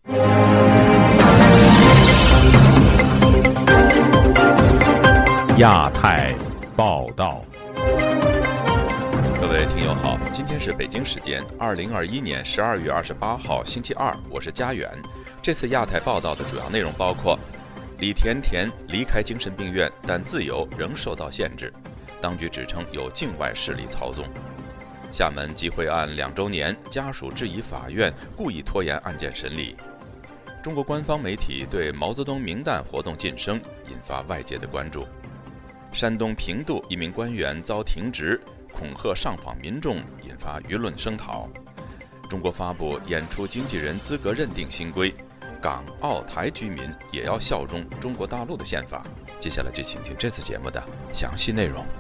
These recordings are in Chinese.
亚太报道。各位听友好，今天是北京时间2021年12月28号星期二，我是佳远。这次亚太报道的主要内容包括：李甜甜离开精神病院，但自由仍受到限制，当局指称有境外势力操纵；厦门集会案2周年，家属质疑法院故意拖延案件审理；中国官方媒体对毛泽东名诞活动晋升，引发外界的关注；山东平度一名官员遭停职，恐吓上访民众，引发舆论声讨；中国发布演出经纪人资格认定新规，港澳台居民也要效忠中国大陆的宪法。接下来就请听这次节目的详细内容。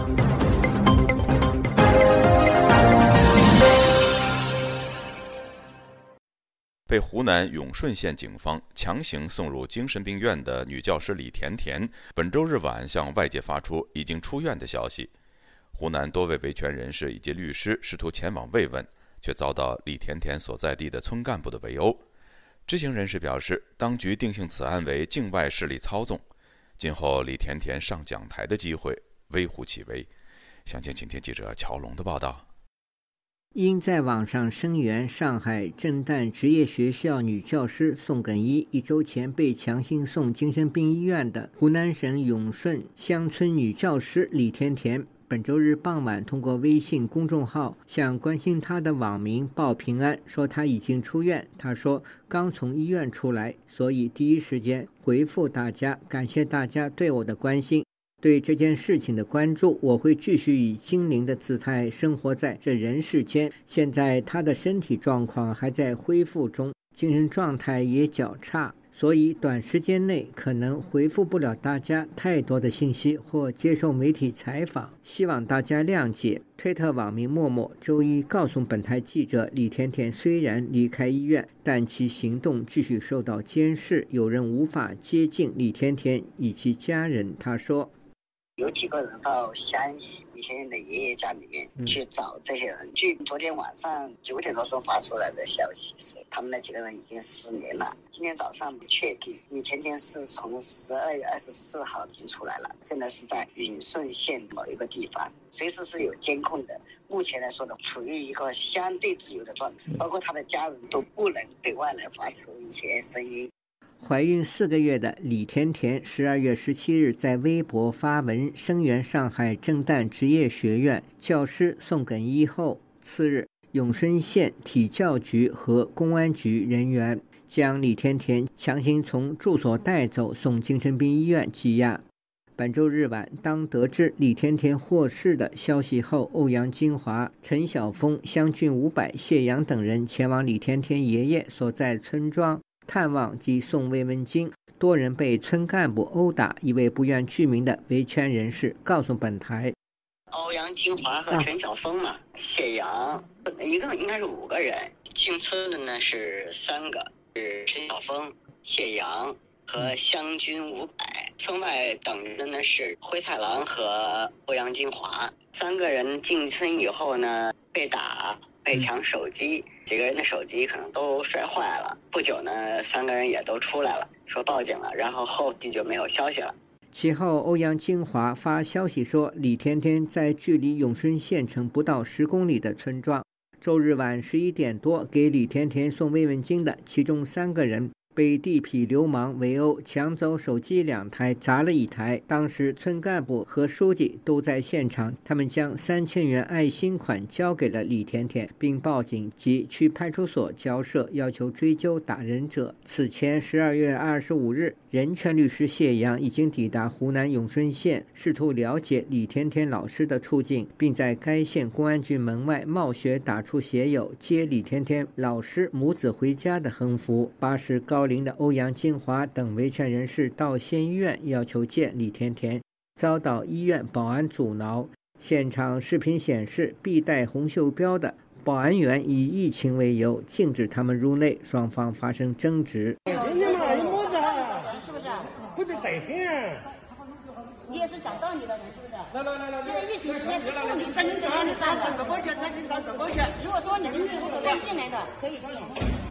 被湖南永顺县警方强行送入精神病院的女教师李甜甜，本周日晚向外界发出已经出院的消息。湖南多位维权人士以及律师试图前往慰问，却遭到李甜甜所在地的村干部的围殴。知情人士表示，当局定性此案为境外势力操纵，今后李甜甜上讲台的机会微乎其微。详情请听记者乔龙的报道。 因在网上声援上海震旦职业学校女教师宋耿一1周前被强行送精神病医院的湖南省永顺乡村女教师李甜甜，本周日傍晚通过微信公众号向关心她的网民报平安，说她已经出院。她说刚从医院出来，所以第一时间回复大家，感谢大家对我的关心，对这件事情的关注，我会继续以精灵的姿态生活在这人世间。现在他的身体状况还在恢复中，精神状态也较差，所以短时间内可能回复不了大家太多的信息或接受媒体采访，希望大家谅解。推特网民默默周一告诉本台记者，李甜甜虽然离开医院，但其行动继续受到监视，有人无法接近李甜甜以及家人。他说， 有几个人到湘西李甜甜的爷爷家里面去找这些人。据昨天晚上9点多钟发出来的消息是，他们那几个人已经失联了。今天早上不确定，李甜甜是从12月24号已经出来了，现在是在永顺县某一个地方，随时是有监控的。目前来说呢，处于一个相对自由的状态，包括他的家人都不能对外来发出一些声音。 怀孕4个月的李甜甜12月17日在微博发文声援上海震旦职业学院教师宋耿一后，次日永顺县体教局和公安局人员将李甜甜强行从住所带走，送精神病医院羁押。本周日晚，当得知李甜甜获释的消息后，欧阳金华、陈晓峰、湘郡伍佰、谢阳等人前往李甜甜爷爷所在村庄探望及送慰问金，多人被村干部殴打。一位不愿具名的维权人士告诉本台， 欧阳金华和陈晓峰嘛，谢阳，一共应该是5个人，进村的呢是3个，是陈晓峰、谢阳和湘军伍佰，村外等着的呢是灰太狼和欧阳金华。3个人进村以后呢，被打、被抢手机，几个人的手机可能都摔坏了。不久呢，3个人也都出来了，说报警了，然后后续就没有消息了。 其后欧阳金华发消息说，李甜甜在距离永顺县城不到10公里的村庄，周日晚11点多给李甜甜送慰问金的其中3个人被地痞流氓围殴，抢走手机2台，砸了1台。当时村干部和书记都在现场，他们将3000元爱心款交给了李甜甜，并报警及去派出所交涉，要求追究打人者。此前12月25日，人权律师谢阳已经抵达湖南永顺县，试图了解李甜甜老师的处境，并在该县公安局门外冒雪打出写有接李甜甜老师母子回家的横幅。80高龄的欧阳金华等维权人士到县医院要求见李甜甜，遭到医院保安阻挠。现场视频显示，必带红袖标的保安员以疫情为由禁止他们入内，双方发生争执。 是不是？会被逮黑啊！你也是讲道理的人，是不是？来，现在疫情时间是不允许在这里站的。如果说你们是随便进来的，可以进。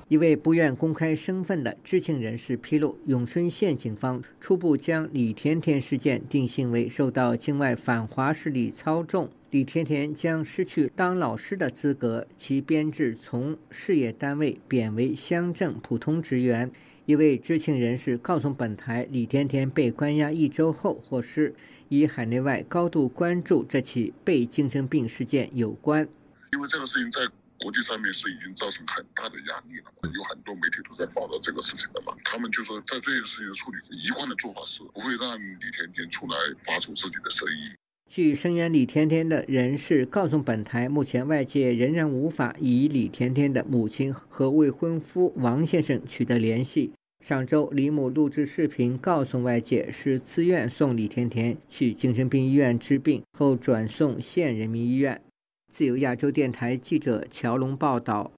一位不愿公开身份的知情人士披露，永顺县警方初步将李甜甜事件定性为受到境外反华势力操纵，李甜甜将失去当老师的资格，其编制从事业单位贬为乡镇普通职员。一位知情人士告诉本台，李甜甜被关押1周后获释，与海内外高度关注这起被精神病事件有关。 因为这个事情在国际上面是已经造成很大的压力了嘛，有很多媒体都在报道这个事情的嘛。他们就说在这件事情的处理，一贯的做法是不会让李甜甜出来发出自己的声音。 据声援李甜甜的人士告诉本台，目前外界仍然无法与李甜甜的母亲和未婚夫王先生取得联系。上周，李母录制视频告诉外界，是自愿送李甜甜去精神病医院治病，后转送县人民医院。自由亚洲电台记者乔龙报道。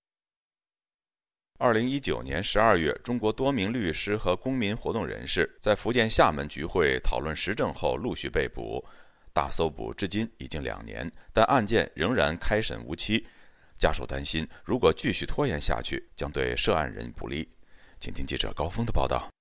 2019年12月，中国多名律师和公民活动人士在福建厦门集会讨论时政后陆续被捕。大搜捕至今已经2年，但案件仍然开审无期。家属担心，如果继续拖延下去，将对涉案人不利。请听记者高峰的报道。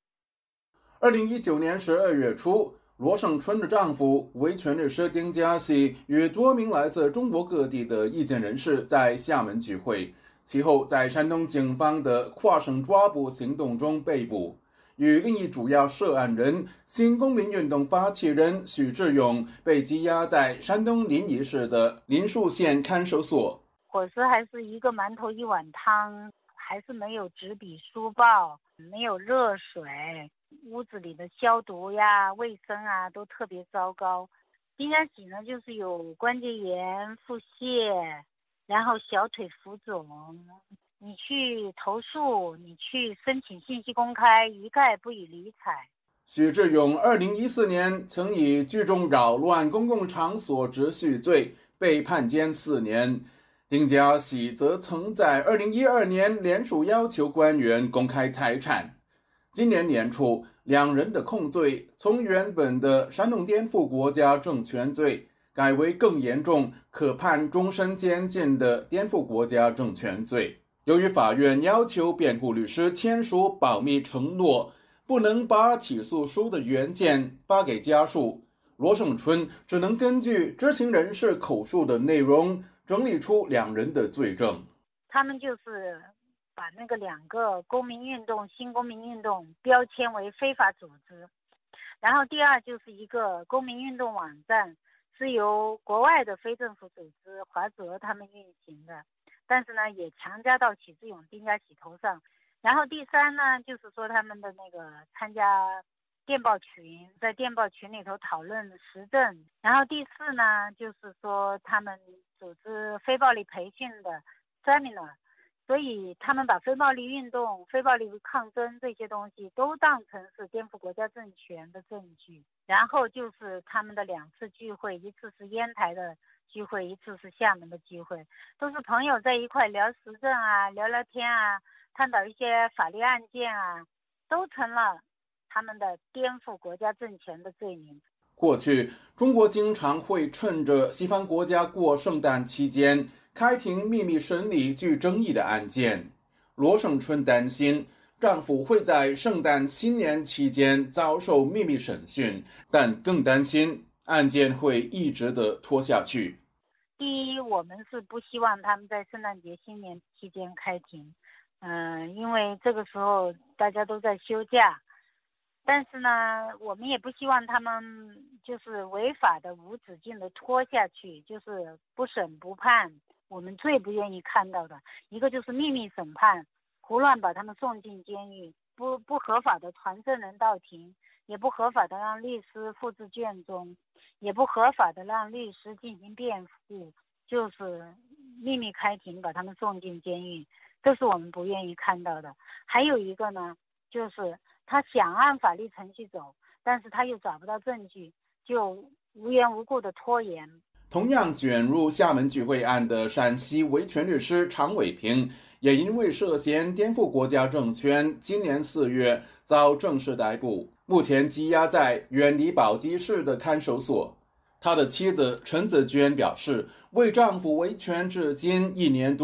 2019年12月初，罗胜春的丈夫维权律师丁家喜与多名来自中国各地的意见人士在厦门聚会，其后在山东警方的跨省抓捕行动中被捕。与另一主要涉案人新公民运动发起人许志勇被羁押在山东临沂市的临沭县看守所。 伙食还是一个馒头1碗汤，还是没有纸笔书报，没有热水，屋子里的消毒呀、卫生啊都特别糟糕。丁家喜呢，就是有关节炎、腹泻，然后小腿浮肿。你去投诉，你去申请信息公开，一概不予理睬。 许志勇2014年曾以聚众扰乱公共场所秩序罪被判监4年。丁家喜则曾在2012年联署要求官员公开财产。今年年初，两人的控罪从原本的煽动颠覆国家政权罪改为更严重，可判终身监禁的颠覆国家政权罪。由于法院要求辩护律师签署保密承诺，不能把起诉书的原件发给家属，罗胜春只能根据知情人士口述的内容整理出两人的罪证。 他们就是把那个2个公民运动、新公民运动标签为非法组织，然后第二就是一个公民运动网站，是由国外的非政府组织华泽他们运行的。但是呢，也强加到许志勇、丁家喜头上。然后第3呢，就是说他们的那个参加电报群，在电报群里头讨论时政。然后第4呢，就是说他们组织非暴力培训的 seminar， 所以他们把非暴力运动、非暴力抗争这些东西都当成是颠覆国家政权的证据。然后就是他们的2次聚会，一次是烟台的聚会，一次是厦门的聚会，都是朋友在一块聊时政啊，聊聊天啊，探讨一些法律案件啊，都成了他们的颠覆国家政权的罪名。 过去，中国经常会趁着西方国家过圣诞期间开庭秘密审理具争议的案件。罗胜春担心丈夫会在圣诞新年期间遭受秘密审讯，但更担心案件会一直的拖下去。 第一，我们是不希望他们在圣诞节、新年期间开庭，因为这个时候大家都在休假。但是呢，我们也不希望他们就是违法的、无止境的拖下去，就是不审不判。我们最不愿意看到的一个就是秘密审判，胡乱把他们送进监狱，不合法的传证人到庭，也不合法的让律师复制卷宗，也不合法的让律师进行辩护，就是秘密开庭把他们送进监狱，这是我们不愿意看到的。还有一个呢，就是他想按法律程序走，但是他又找不到证据，就无缘无故的拖延。 同样卷入厦门聚会案的陕西维权律师常伟平，也因为涉嫌颠覆国家政权，今年4月遭正式逮捕，目前羁押在远离宝鸡市的看守所。他的妻子陈子娟表示，为丈夫维权至今1年多，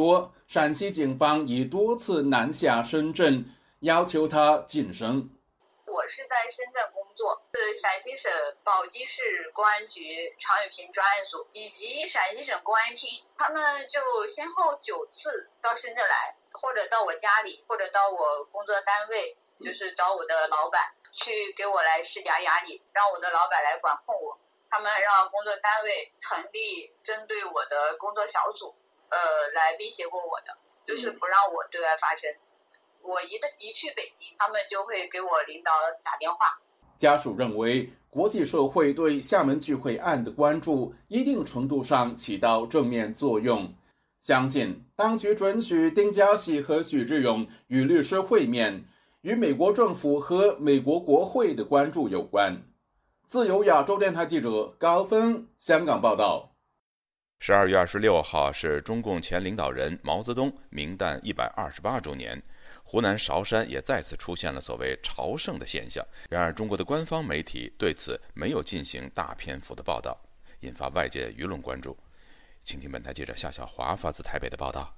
陕西警方已多次南下深圳，要求他晋升。 我是在深圳工作，是陕西省宝鸡市公安局常玉平专案组以及陕西省公安厅，他们就先后9次到深圳来，或者到我家里，或者到我工作单位，就是找我的老板去给我来施加压力，让我的老板来管控我。他们让工作单位成立针对我的工作小组，来威胁过我的，就是不让我对外发声。我一去北京，他们就会给我领导打电话。 家属认为，国际社会对厦门聚会案的关注一定程度上起到正面作用，相信当局准许丁家喜和许志永与律师会面，与美国政府和美国国会的关注有关。自由亚洲电台记者高峰香港报道。 12月26号是中共前领导人毛泽东冥诞128周年，湖南韶山也再次出现了所谓朝圣的现象。然而中国的官方媒体对此没有进行大篇幅的报道，引发外界舆论关注。请听本台记者夏小华发自台北的报道。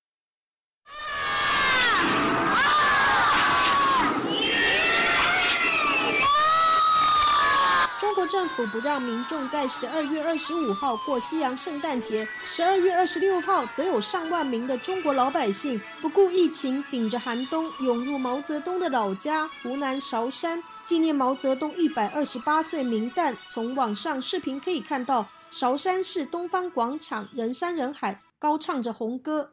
中国政府不让民众在12月25号过西洋圣诞节，12月26号则有上万名的中国老百姓不顾疫情，顶着寒冬涌入毛泽东的老家湖南韶山，纪念毛泽东128岁冥诞。从网上视频可以看到，韶山市东方广场人山人海，高唱着红歌。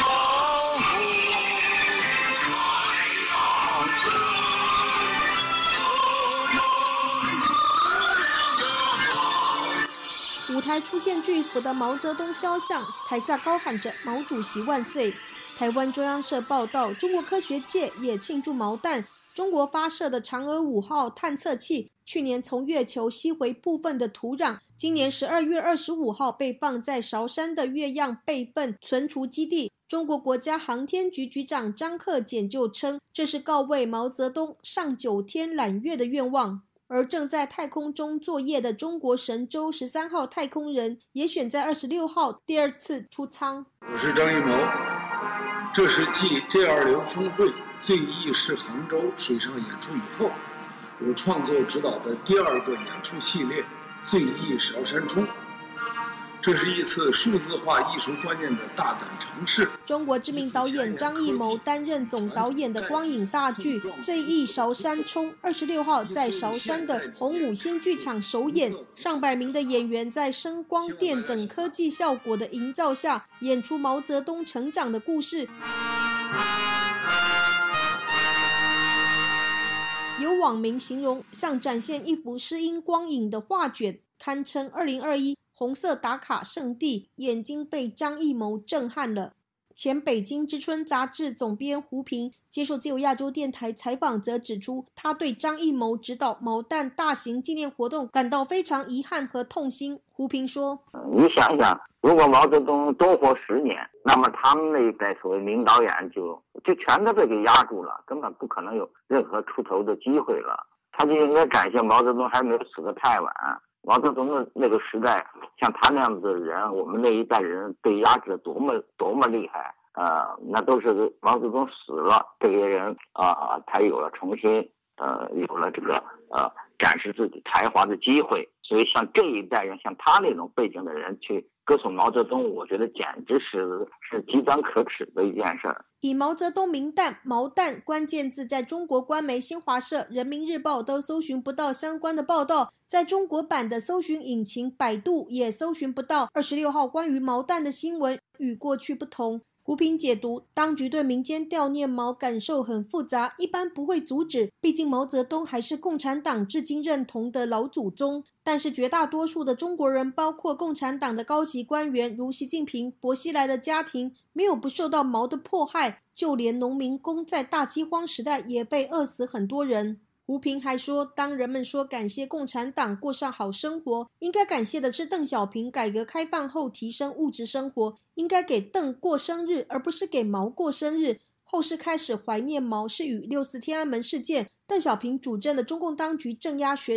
舞台出现巨幅的毛泽东肖像，台下高喊着毛主席万岁。台湾中央社报道，中国科学界也庆祝毛诞。中国发射的嫦娥5号探测器去年从月球吸回部分的土壤，今年12月25号被放在韶山的月样备份存储基地。中国国家航天局局长张克俭就称，这是告慰毛泽东上9天揽月的愿望。而正在太空中作业的中国神舟13号太空人也选在26号第2次出舱。 我是张艺谋，这是继 G20 峰会最意是杭州水上演出以后，我创作指导的第2个演出系列最意韶山冲。这是一次数字化艺术观念的大胆尝试。 中国知名导演张艺谋担任总导演的光影大剧《最意韶山冲》26号在韶山的洪武新剧场首演，上百名的演员在声光电等科技效果的营造下，演出毛泽东成长的故事。有网民形容像展现一幅诗音光影的画卷，堪称2021红色打卡圣地，眼睛被张艺谋震撼了。前北京之春杂志总编胡平接受自由亚洲电台采访则指出，他对张艺谋指导毛诞大型纪念活动感到非常遗憾和痛心。胡平说， 你想想，如果毛泽东多活10年，那么他们那一代所谓名导演就全都被给压住了，根本不可能有任何出头的机会了。他就应该感谢毛泽东还没有死得太晚。毛泽东的那个时代，像他那样子的人，我们那一代人被压制多么厉害那都是毛泽东死了，这些人才有了重新有了这个展示自己才华的机会。所以像这一代人，像他那种背景的人去歌颂毛泽东，我觉得简直是极端可耻的一件事儿。 以毛泽东冥诞、毛诞关键字在中国官媒新华社、人民日报都搜寻不到相关的报道，在中国版的搜寻引擎百度也搜寻不到26号关于毛诞的新闻，与过去不同。胡平解读，当局对民间悼念毛感受很复杂，一般不会阻止，毕竟毛泽东还是共产党至今认同的老祖宗。但是绝大多数的中国人，包括共产党的高级官员如习近平、薄熙来的家庭，没有不受到毛的迫害，就连农民工在大饥荒时代也被饿死很多人。胡平还说，当人们说感谢共产党过上好生活，应该感谢的是邓小平改革开放后提升物质生活，应该给邓过生日，而不是给毛过生日。后世开始怀念毛是与6四天安门事件、邓小平主政的中共当局镇压学生、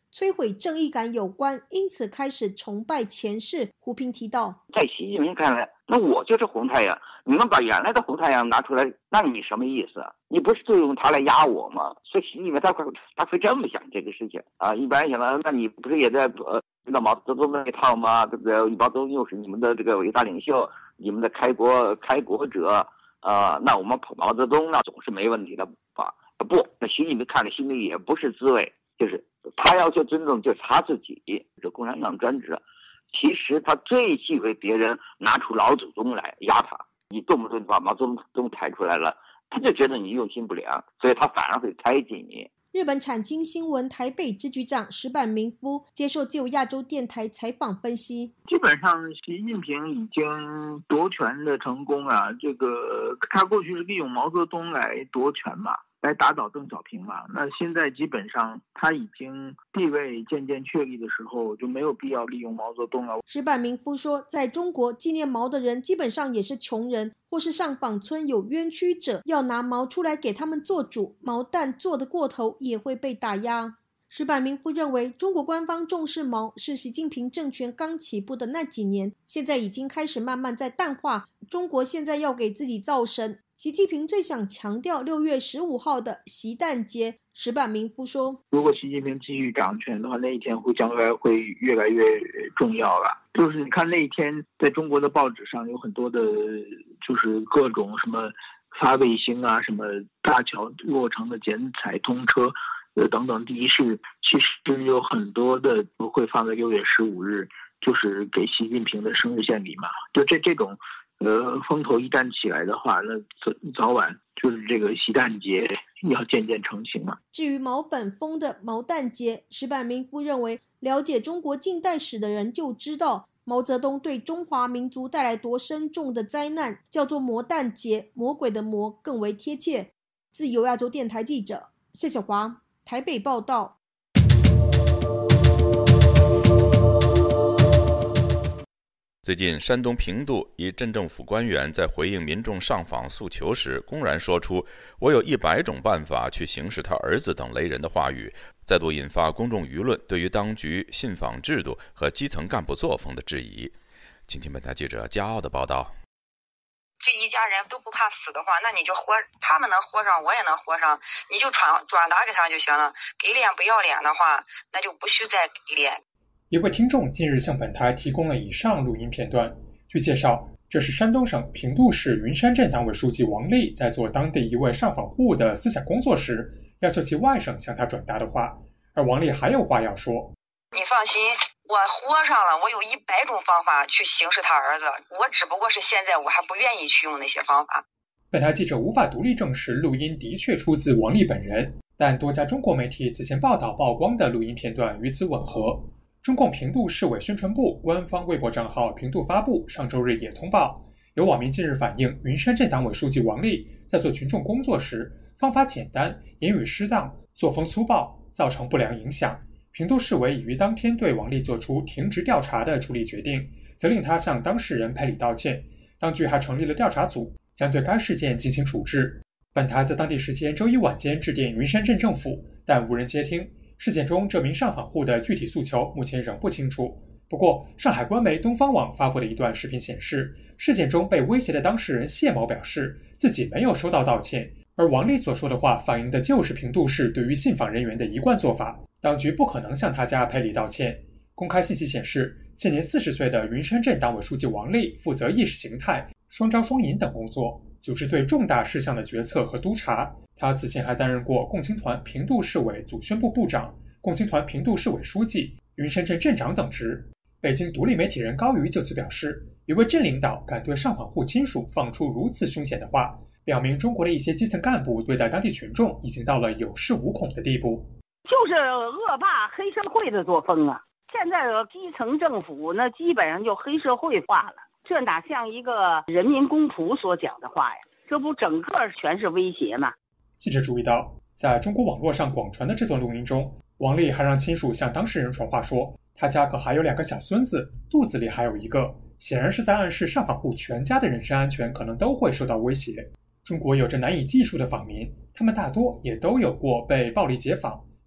摧毁正义感有关，因此开始崇拜前世。胡平提到， 在习近平看来，那我就是红太阳，你们把原来的红太阳拿出来，那你什么意思？你不是就用它来压我吗？所以习近平他会这么想这个事情啊。一般想了，那你不是也在知道毛泽东那一套吗？对不对？毛泽东又是你们的这个伟大领袖，你们的开国者那我们捧毛泽东那总是没问题的吧？不，那习近平看了心里也不是滋味，就是他要求尊重，就是他自己，这共产党专制。其实他最忌讳别人拿出老祖宗来压他，你动不动把毛泽东抬出来了，他就觉得你用心不良，所以他反而会猜忌你。 日本产经新闻台北支局长石坂明夫接受自由亚洲电台采访分析， 基本上习近平已经夺权的成功啊，这个他过去是利用毛泽东来夺权嘛，来打倒邓小平嘛，那现在基本上他已经地位渐渐确立的时候，就没有必要利用毛泽东了。 石坂明夫说，在中国纪念毛的人基本上也是穷人，或是上访村有冤屈者，要拿毛出来给他们做主，毛蛋做得过头也会被打压。石坂明夫认为，中国官方重视毛是习近平政权刚起步的那几年，现在已经开始慢慢在淡化。中国现在要给自己造神，习近平最想强调6月15号的习诞节。石坂明夫说， 如果习近平继续掌权的话，那一天将来会越来越重要了。就是你看那一天在中国的报纸上有很多的就是各种什么发卫星啊，什么大桥落成的剪彩通车等等仪式，其实有很多的不会放在6月15日，就是给习近平的生日献礼嘛。就这种风头一旦起来的话，那早晚就是这个习诞节要渐渐成型嘛。 至于毛本风的毛诞节，石坂明夫认为，了解中国近代史的人就知道，毛泽东对中华民族带来多深重的灾难，叫做魔诞节，魔鬼的魔更为贴切。自由亚洲电台记者谢小华台北报道。 最近，山东平度一镇政府官员在回应民众上访诉求时，公然说出“我有100种办法去行使他儿子”等雷人的话语，再度引发公众舆论对于当局信访制度和基层干部作风的质疑。请听本台记者加奥的报道。 这一家人都不怕死的话，那你就活，他们能活上，我也能活上，你就转达给他就行了。给脸不要脸的话，那就不需再给脸。 一位听众近日向本台提供了以上录音片段。据介绍，这是山东省平度市云山镇党委书记王丽在做当地一位上访户的思想工作时，要求其外甥向他转达的话。而王丽还有话要说： 你放心，我活上了，我有100种方法去行使他儿子，我只不过是现在我还不愿意去用那些方法。 本台记者无法独立证实录音的确出自王丽本人，但多家中国媒体此前报道曝光的录音片段与此吻合。中共平度市委宣传部官方微博账号平度发布上周日也通报，有网民近日反映云山镇党委书记王丽在做群众工作时方法简单，言语失当，作风粗暴，造成不良影响。平度市委已于当天对王丽作出停职调查的处理决定，责令他向当事人赔礼道歉。当局还成立了调查组，将对该事件进行处置。本台在当地时间周一晚间致电云山镇政府，但无人接听。事件中这名上访户的具体诉求目前仍不清楚。不过，上海官媒东方网发布的一段视频显示，事件中被威胁的当事人谢某表示自己没有收到道歉，而王丽所说的话反映的就是平度市对于信访人员的一贯做法，当局不可能向他家赔礼道歉。公开信息显示，现年40岁的云山镇党委书记王丽负责意识形态、双招双引等工作，组织对重大事项的决策和督查。他此前还担任过共青团平度市委组宣部部长、共青团平度市委书记、云山镇镇长等职。北京独立媒体人高瑜就此表示，一位镇领导敢对上访户亲属放出如此凶险的话，表明中国的一些基层干部对待当地群众已经到了有恃无恐的地步， 就是恶霸黑社会的作风啊！现在的基层政府那基本上就黑社会化了，这哪像一个人民公仆所讲的话呀？这不整个全是威胁吗？ 记者注意到，在中国网络上广传的这段录音中，王丽还让亲属向当事人传话说，他家可还有2个小孙子，肚子里还有1个，显然是在暗示上访户全家的人身安全可能都会受到威胁。中国有着难以计数的访民，他们大多也都有过被暴力解访、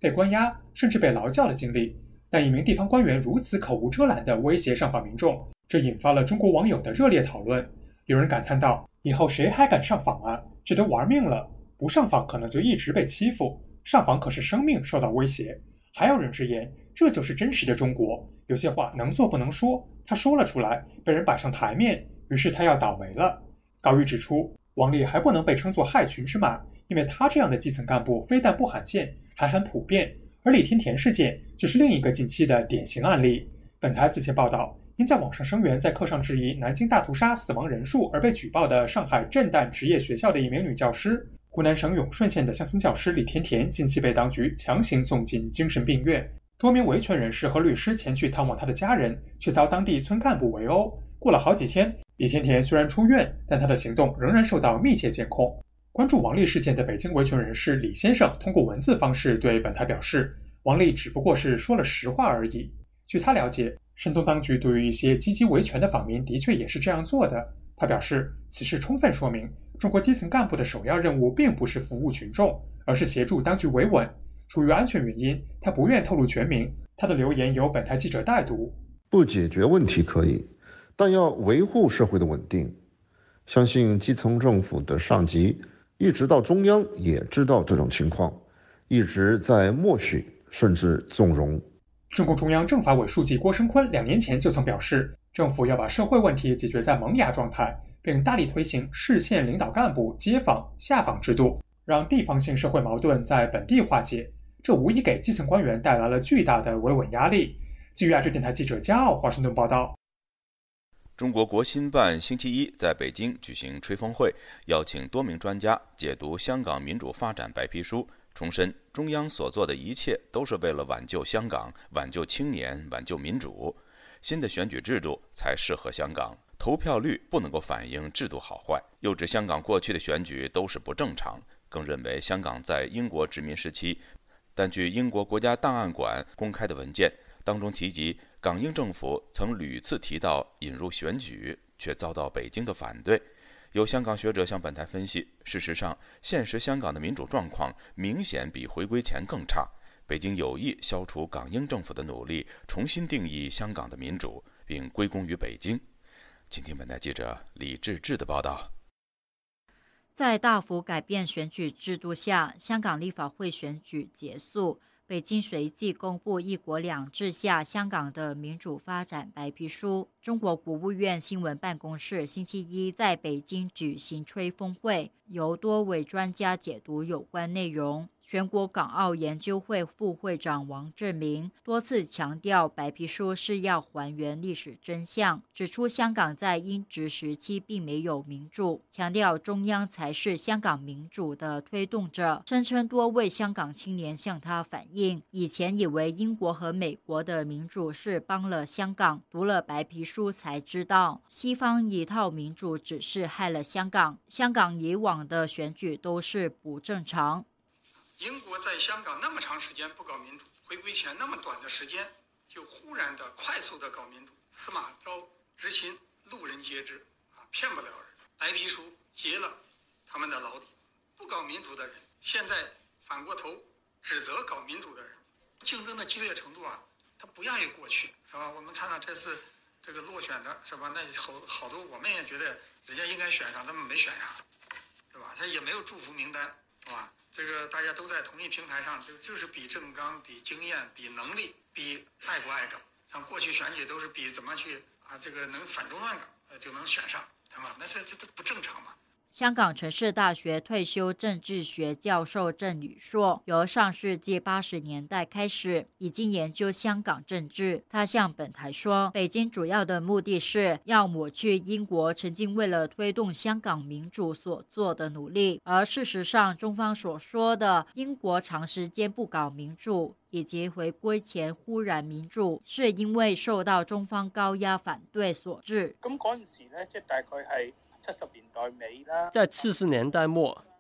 被关押，甚至被劳教的经历。但一名地方官员如此口无遮拦地威胁上访民众，这引发了中国网友的热烈讨论。有人感叹道：“以后谁还敢上访啊？这都玩命了！不上访可能就一直被欺负，上访可是生命受到威胁。”还有人直言，这就是真实的中国，有些话能做不能说，他说了出来，被人摆上台面，于是他要倒霉了。高瑜指出，王力还不能被称作害群之马，因为他这样的基层干部非但不罕见，还很普遍。而李天田事件就是另一个近期的典型案例。本台此前报道，因在网上声援在课上质疑南京大屠杀死亡人数而被举报的上海震旦职业学校的一名女教师，湖南省永顺县的乡村教师李天田近期被当局强行送进精神病院。多名维权人士和律师前去探望他的家人，却遭当地村干部围殴。过了好几天，李天田虽然出院，但他的行动仍然受到密切监控。关注王力事件的北京维权人士李先生通过文字方式对本台表示，王力只不过是说了实话而已。据他了解，山东当局对于一些积极维权的访民的确也是这样做的。他表示，此事充分说明中国基层干部的首要任务并不是服务群众，而是协助当局维稳。出于安全原因，他不愿透露全名。他的留言由本台记者代读： 不解决问题可以，但要维护社会的稳定。相信基层政府的上级一直到中央也知道这种情况，一直在默许甚至纵容。 中共中央政法委书记郭声琨2年前就曾表示，政府要把社会问题解决在萌芽状态，并大力推行市县领导干部接访下访制度，让地方性社会矛盾在本地化解。这无疑给基层官员带来了巨大的维稳压力。据亚洲电台记者加奥华盛顿报道。 中国国新办星期一在北京举行吹风会，邀请多名专家解读香港民主发展白皮书，重申中央所做的一切都是为了挽救香港、挽救青年、挽救民主。新的选举制度才适合香港，投票率不能够反映制度好坏。又指香港过去的选举都是不正常，更认为香港在英国殖民时期，但据英国国家档案馆公开的文件当中提及，港英政府曾屡次提到引入选举，却遭到北京的反对。有香港学者向本台分析，事实上，现实香港的民主状况明显比回归前更差。北京有意消除港英政府的努力，重新定义香港的民主，并归功于北京。请听本台记者李志志的报道。 在大幅改变选举制度下，香港立法会选举结束。北京随即公布一国两制下香港的民主发展白皮书。中国国务院新闻办公室星期一在北京举行吹风会，由多位专家解读有关内容。全国港澳研究会副会长王志明多次强调，白皮书是要还原历史真相，指出香港在英殖时期并没有民主，强调中央才是香港民主的推动者，声称多位香港青年向他反映，以前以为英国和美国的民主是帮了香港，读了白皮书才知道，西方一套民主只是害了香港，香港以往的选举都是不正常。 英国在香港那么长时间不搞民主，回归前那么短的时间就忽然的快速的搞民主，司马昭之心，路人皆知啊，骗不了人。白皮书结了他们的牢底，不搞民主的人现在反过头指责搞民主的人，竞争的激烈程度啊，它不亚于过去，是吧？我们看到这次这个落选的是吧？那好多我们也觉得人家应该选上，咱们没选上，对吧？他也没有祝福名单，是吧？这个大家都在同一平台上，就是比政纲、比经验、比能力、比爱国爱港。像过去选举都是比怎么去啊，这个能反中乱港，就能选上，对吧？那这不正常嘛？ 香港城市大学退休政治学教授郑宇硕，由上世纪80年代开始，已经研究香港政治。他向本台说，北京主要的目的是要抹去英国曾经为了推动香港民主所做的努力，而事实上，中方所说的英国长时间不搞民主，以及回歸前忽然民主，是因為受到中方高壓反對所致。 咁嗰陣時咧，即係大概係70年代尾啦。 在70年代末，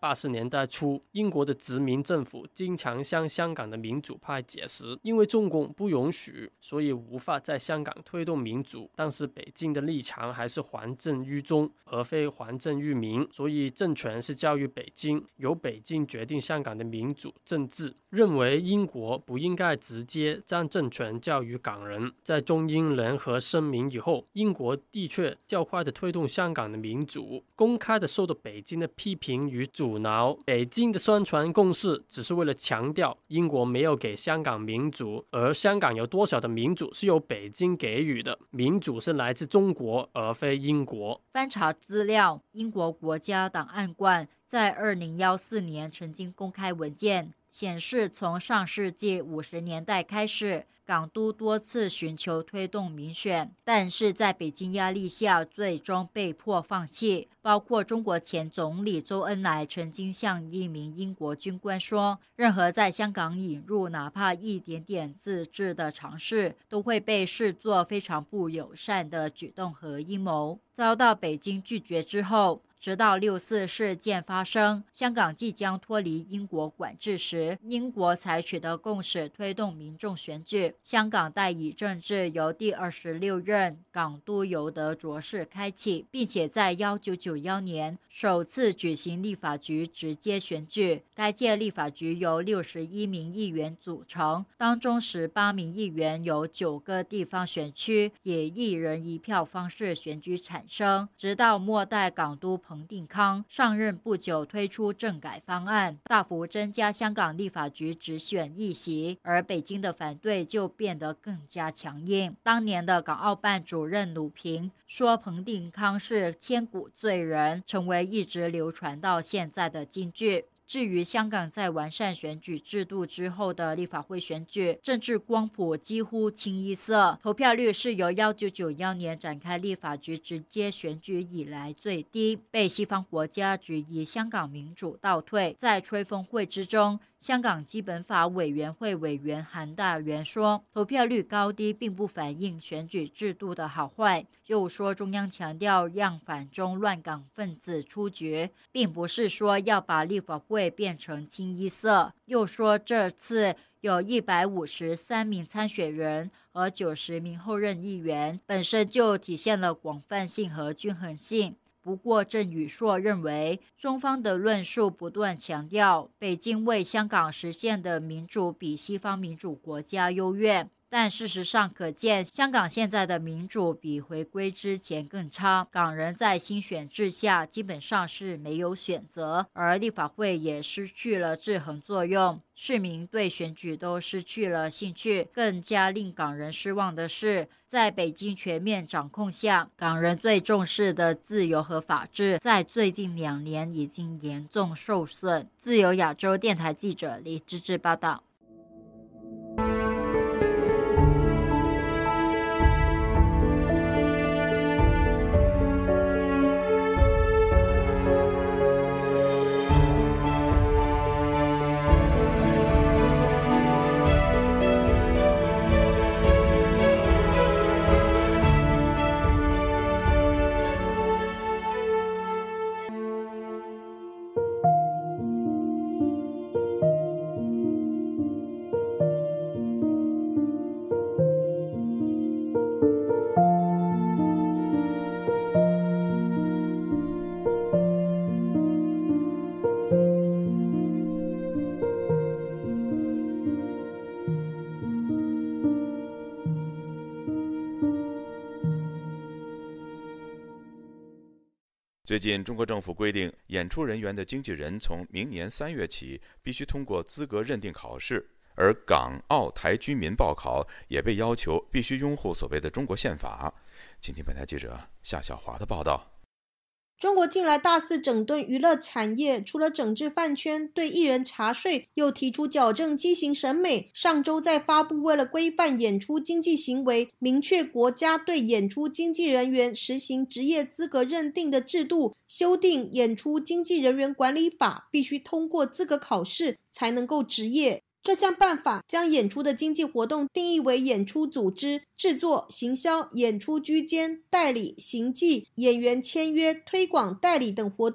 80年代初，英国的殖民政府经常向香港的民主派解释，因为中共不允许，所以无法在香港推动民主。但是北京的立场还是还政于中，而非还政于民，所以政权是交于北京，由北京决定香港的民主政治。认为英国不应该直接将政权交于港人。在中英联合声明以后，英国的确较快地推动香港的民主，公开地受到北京的批评与阻挠。北京的宣传攻势只是为了强调英国没有给香港民主，而香港有多少的民主是由北京给予的，民主是来自中国而非英国。 翻查资料，英国国家档案馆在2014年曾经公开文件显示，从上世纪50年代开始，港督多次寻求推动民选，但是在北京压力下最终被迫放弃。包括中国前总理周恩来曾经向一名英国军官说，任何在香港引入哪怕一点点自治的尝试，都会被视作非常不友善的举动和阴谋。遭到北京拒绝之后，直到6·4事件发生，香港即将脱离英国管制时，英国才取得共识推动民众选举。香港代议政治由第26任港督尤德爵士开启，并且在1991年首次举行立法局直接选举。该届立法局由61名议员组成，当中18名议员由9个地方选区以1人1票方式选举产生，直到末代港督彭定康上任不久推出政改方案，大幅增加香港立法局直选议席，而北京的反对就变得更加强硬。当年的港澳办主任鲁平说彭定康是千古罪人，成为一直流传到现在的金句。至于香港在完善选举制度之后的立法会选举，政治光谱几乎清一色，投票率是由1991年展开立法局直接选举以来最低，被西方国家质疑香港民主倒退。在吹风会之中，香港基本法委员会委员韩大元说，投票率高低并不反映选举制度的好坏，又说中央强调让反中乱港分子出局，并不是说要把立法会变成清一色。又说这次有153名参选人和90名后任议员，本身就体现了广泛性和均衡性。不过郑宇硕认为，中方的论述不断强调北京为香港实现的民主比西方民主国家优越，但事实上可见，香港现在的民主比回归之前更差。港人在新选制下基本上是没有选择，而立法会也失去了制衡作用，市民对选举都失去了兴趣。更加令港人失望的是，在北京全面掌控下，港人最重视的自由和法治，在最近2年已经严重受损。自由亚洲电台记者李芝芝报道。 最近，中国政府规定，演出人员的经纪人从明年3月起必须通过资格认定考试，而港澳台居民报考也被要求必须拥护所谓的中国宪法。请听本台记者夏小华的报道。 中国近来大肆整顿娱乐产业，除了整治饭圈、对艺人查税，又提出矫正畸形审美。上周在发布为了规范演出经纪行为，明确国家对演出经纪人员实行职业资格认定的制度，修订演出经纪人员管理法，必须通过资格考试才能够执业。这项办法将演出的经纪活动定义为演出组织、制作、行销、演出居间、代理、行记、演员签约、推广、代理等活动，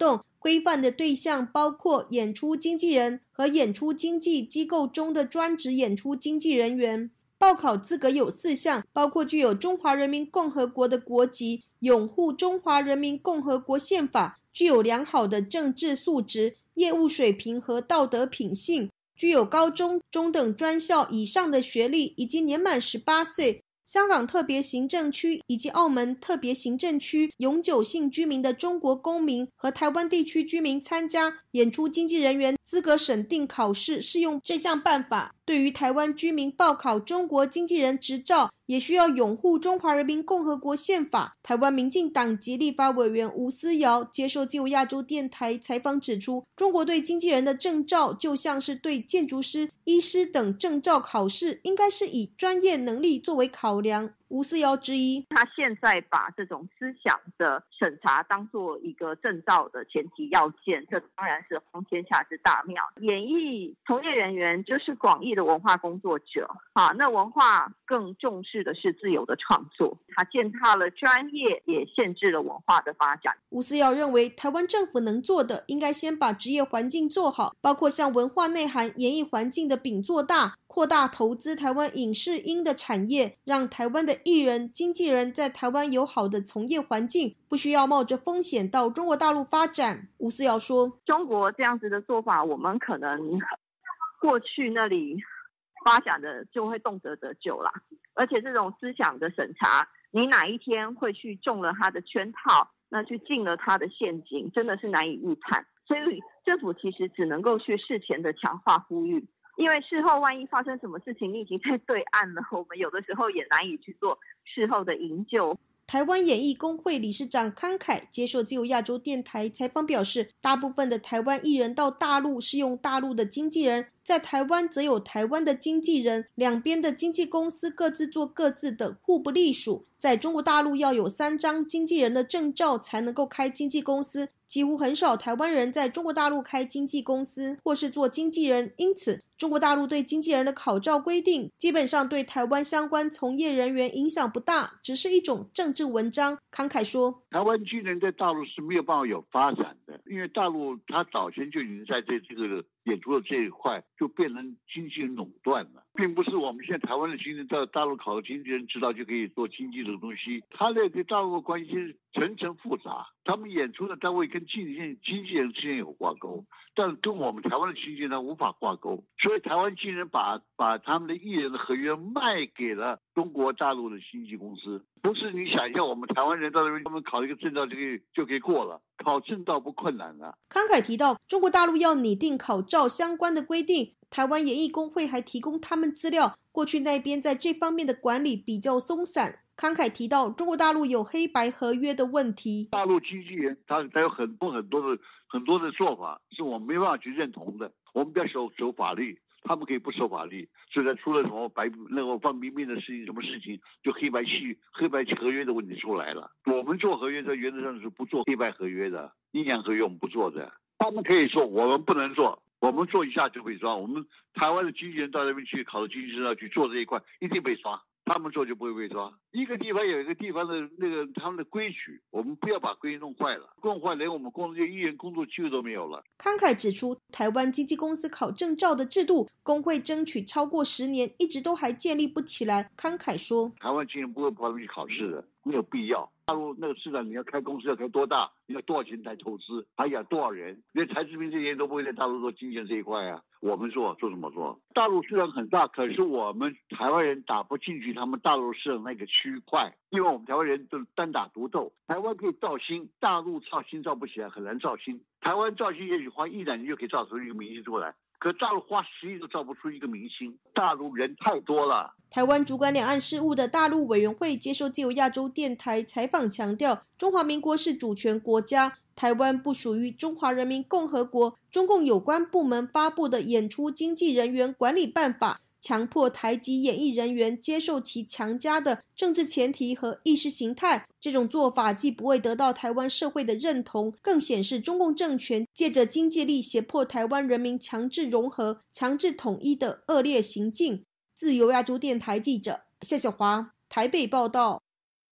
规范的对象包括演出经纪人和演出经纪机构中的专职演出经纪人员。报考资格有4项，包括具有中华人民共和国的国籍，拥护中华人民共和国宪法，具有良好的政治素质、业务水平和道德品性，具有高中、中等专校以上的学历，以及年满18岁。香港特别行政区以及澳门特别行政区永久性居民的中国公民和台湾地区居民参加演出经纪人员资格审定考试适用这项办法。对于台湾居民报考中国经纪人执照，也需要拥护中华人民共和国宪法。台湾民进党籍立法委员吴思瑶接受自由亚洲电台采访指出，中国对经纪人的证照就像是对建筑师、医师等证照考试，应该是以专业能力作为考量。吴思瑶质疑， 他现在把这种思想的审查当作一个证照的前提要件，这当然是荒天下之大谬。演艺从业人员就是广义的文化工作者啊，那文化更重视的是自由的创作，他践踏了专业，也限制了文化的发展。 吴思瑶认为，台湾政府能做的，应该先把职业环境做好，包括像文化内涵、演艺环境的饼做大，扩大投资台湾影视音的产业，让台湾的艺人、经纪人在台湾有好的从业环境，不需要冒着风险到中国大陆发展。吴思瑶说， 中国这样子的做法，我们可能过去那里发展的就会动辄得咎啦，而且这种思想的审查，你哪一天会去中了他的圈套，那去进了他的陷阱，真的是难以预判。所以政府其实只能够去事前的强化呼吁，因为事后万一发生什么事情，你已经在对岸了，我们有的时候也难以去做事后的营救。 台湾演艺工会理事长康凯接受自由亚洲电台采访表示，大部分的台湾艺人到大陆是用大陆的经纪人，在台湾则有台湾的经纪人，两边的经纪公司各自做各自的，互不隶属。在中国大陆要有3张经纪人的证照才能够开经纪公司，几乎很少台湾人在中国大陆开经纪公司或是做经纪人，因此中国大陆对经纪人的考照规定基本上对台湾相关从业人员影响不大，只是一种政治文章。康凯说， 台湾经纪人在大陆是没有办法有发展的，因为大陆它早前就已经在这个演出的这一块就变成经纪人垄断了，并不是我们现在台湾的经纪人到大陆考的经纪人知道就可以做经纪的东西，他那跟大陆的关系是层层复杂，他们演出的单位跟经纪人之间有挂钩，但跟我们台湾的经纪人无法挂钩，所以台湾经纪人把他们的艺人的合约卖给了中国大陆的经纪公司，不是你想一下我们台湾人到那边他们考一个证照就可以过了，考证照不困难啊。 康凯提到，中国大陆要拟定考照相关的规定，台湾演艺工会还提供他们资料，过去那边在这方面的管理比较松散。康凯提到，中国大陆有黑白合约的问题， 大陆经纪人他有很多的做法是我们没办法去认同的，我们要守法律，他们可以不守法律，所以才出了什么那个放明明的事情，什么事情就黑白合约的问题出来了。我们做合约在原则上是不做黑白合约的，阴阳合约我们不做的，他们可以做，我们不能做，我们做一下就被抓。我们台湾的经纪人到那边去考经纪人去做这一块，一定被抓。他们做就不会被抓。一个地方有一个地方的那个他们的规矩，我们不要把规矩弄坏了，弄坏连我们工作艺人工作机会都没有了。 康凯指出，台湾经纪公司考证照的制度，工会争取超过10年，一直都还建立不起来。康凯说， 台湾经纪人不会跑去考试的，没有必要。大陆那个市场，你要开公司要开多大，你要多少钱来投资，还养多少人，连柴智屏这些人都不会在大陆做经纪人这一块啊。我们做怎么做？大陆市场很大，可是我们台湾人打不进去他们大陆市场那个区块，因为我们台湾人都单打独斗。台湾可以造星，大陆造星造不起来，很难造星。台湾造星也许花1、2年就可以造出一个明星出来，可大陆花10亿都造不出一个明星，大陆人太多了。 台湾主管两岸事务的大陆委员会接受自由亚洲电台采访强调，中华民国是主权国家，台湾不属于中华人民共和国。中共有关部门发布的演出经纪人员管理办法，强迫台籍演艺人员接受其强加的政治前提和意识形态，这种做法既不会得到台湾社会的认同，更显示中共政权借着经济力胁迫台湾人民强制融合、强制统一的恶劣行径。自由亚洲电台记者夏小华台北报道。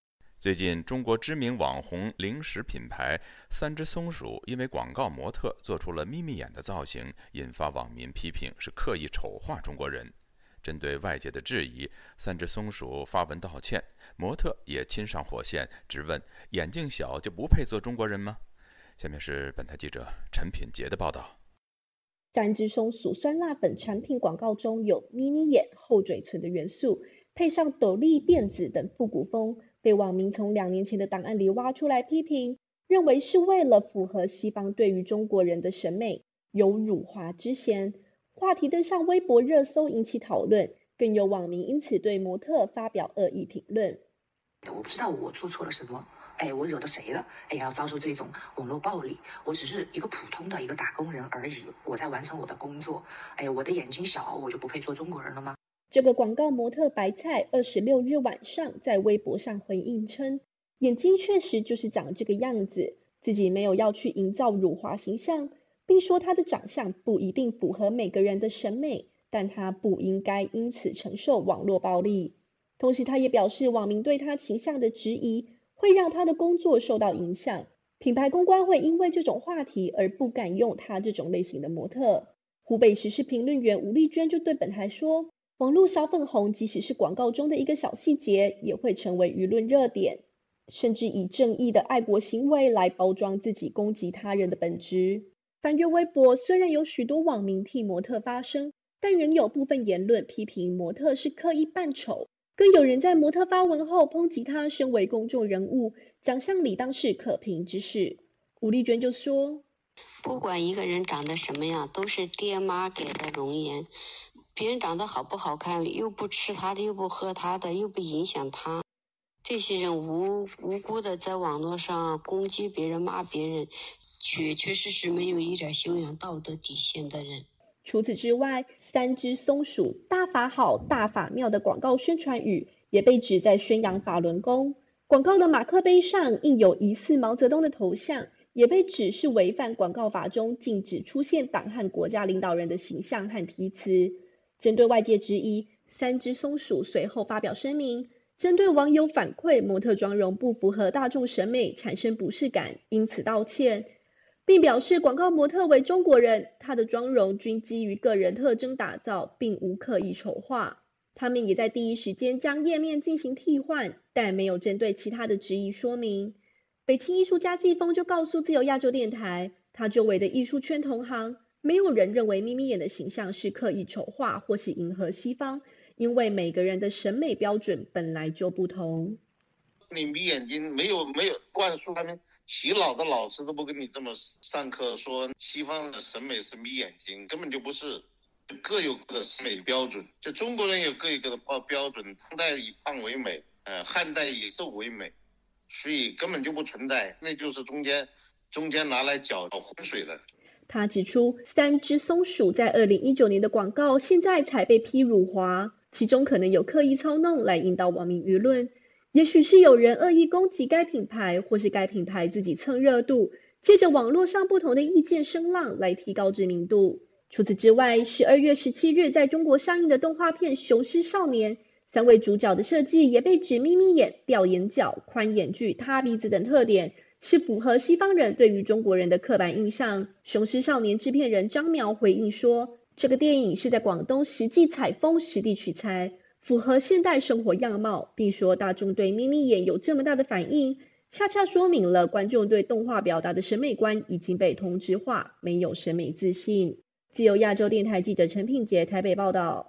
最近，中国知名网红零食品牌三只松鼠因为广告模特做出了眯眯眼的造型，引发网民批评是刻意丑化中国人。针对外界的质疑，三只松鼠发文道歉，模特也亲上火线，质问：眼睛小就不配做中国人吗？下面是本台记者陈品杰的报道。 三只松鼠酸辣粉产品广告中有眯眯眼、厚嘴唇的元素，配上斗笠、辫子等复古风，被网民从2年前的档案里挖出来批评，认为是为了符合西方对于中国人的审美，有辱华之嫌。话题登上微博热搜，引起讨论，更有网民因此对模特发表恶意评论。 我不知道我做错了什么，我惹到谁了，要遭受这种网络暴力。我只是一个普通的一个打工人而已，我在完成我的工作。我的眼睛小，我就不配做中国人了吗？ 这个广告模特白菜26日晚上在微博上回应称，眼睛确实就是长这个样子，自己没有要去营造辱华形象，并说她的长相不一定符合每个人的审美，但她不应该因此承受网络暴力。同时她也表示，网民对她形象的质疑会让她的工作受到影响，品牌公关会因为这种话题而不敢用她这种类型的模特。湖北时事评论员吴丽娟就对本台说，网络小粉红即使是广告中的一个小细节，也会成为舆论热点，甚至以正义的爱国行为来包装自己攻击他人的本质。翻阅微博，虽然有许多网民替模特发声，但仍有部分言论批评模特是刻意扮丑，更有人在模特发文后抨击他身为公众人物，长相理当是可评之事。吴丽娟就说， 不管一个人长得什么样，都是爹妈给的容颜，别人长得好不好看，又不吃他的，又不喝他的，又不影响他。这些人无辜的在网络上攻击别人、骂别人，确实是没有一点修养、道德底线的人。 除此之外，三只松鼠大法好大法妙的广告宣传语也被指在宣扬法轮功。广告的马克杯上印有疑似毛泽东的头像，也被指是违反广告法中禁止出现党和国家领导人的形象和题词。针对外界质疑，三只松鼠随后发表声明，针对网友反馈模特妆容不符合大众审美产生不适感，因此道歉，并表示广告模特为中国人，她的妆容均基于个人特征打造，并无刻意丑化。他们也在第一时间将页面进行替换，但没有针对其他的质疑说明。北京艺术家季风就告诉自由亚洲电台，他周围的艺术圈同行没有人认为眯眯眼的形象是刻意丑化或是迎合西方，因为每个人的审美标准本来就不同。 你眯眼睛没有灌输他们，洗脑的老师都不跟你这么上课，说西方的审美是眯眼睛，根本就不是，各有各的审美标准。就中国人有各有各的标准，唐代以胖为美，汉代以瘦为美，所以根本就不存在，那就是中间拿来搅浑水的。 他指出，三只松鼠在2019年的广告现在才被批辱华，其中可能有刻意操弄来引导网民舆论，也许是有人恶意攻击该品牌，或是该品牌自己蹭热度，借着网络上不同的意见声浪来提高知名度。除此之外，12月17日在中国上映的动画片《雄狮少年》，3位主角的设计也被指眯眯眼、吊眼角、宽眼距、塌鼻子等特点，是符合西方人对于中国人的刻板印象。雄狮少年制片人张苗回应说，这个电影是在广东实际采风、实地取材，符合现代生活样貌，并说大众对眯眯眼有这么大的反应，恰恰说明了观众对动画表达的审美观已经被同质化，没有审美自信。自由亚洲电台记者陈品杰台北报道。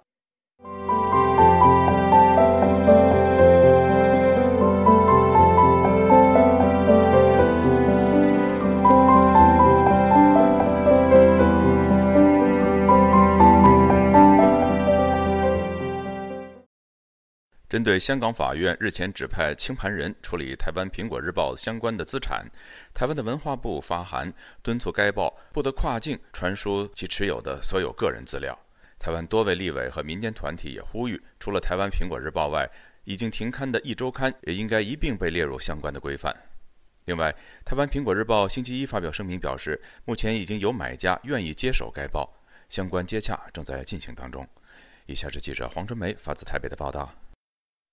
针对香港法院日前指派清盘人处理台湾苹果日报相关的资产，台湾的文化部发函敦促该报不得跨境传输其持有的所有个人资料。台湾多位立委和民间团体也呼吁，除了台湾苹果日报外，已经停刊的一周刊也应该一并被列入相关的规范。另外，台湾苹果日报星期一发表声明表示，目前已经有买家愿意接手该报，相关接洽正在进行当中。以下是记者黄春梅发自台北的报道。